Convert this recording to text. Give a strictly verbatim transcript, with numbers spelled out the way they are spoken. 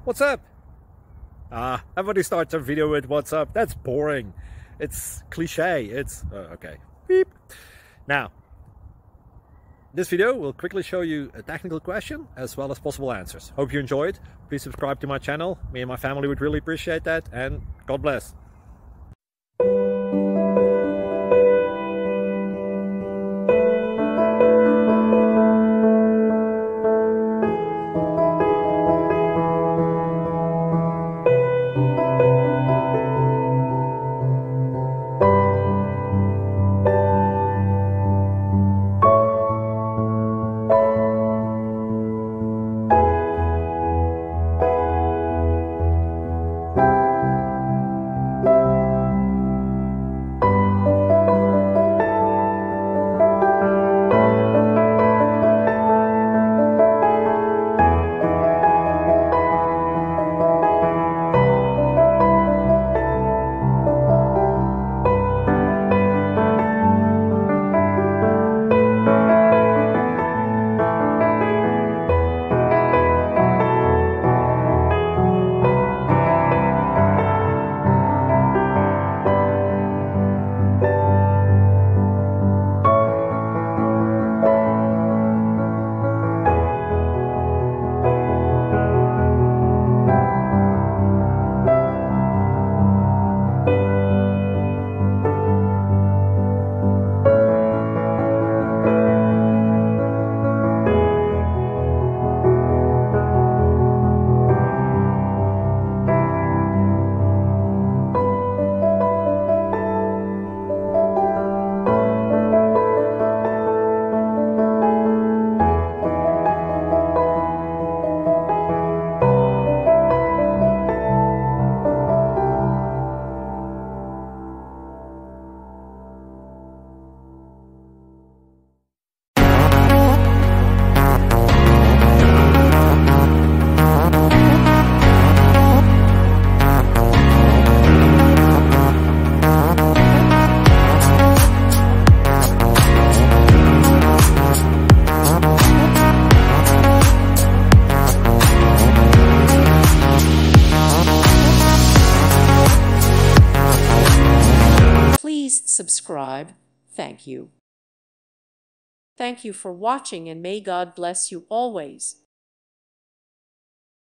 What's up? Ah, everybody starts their video with what's up. That's boring. It's cliche. It's uh, okay. Beep. Now, this video will quickly show you a technical question as well as possible answers. Hope you enjoyed. Please subscribe to my channel. Me and my family would really appreciate that, and God bless. Subscribe. Thank you. Thank you for watching, and may God bless you always.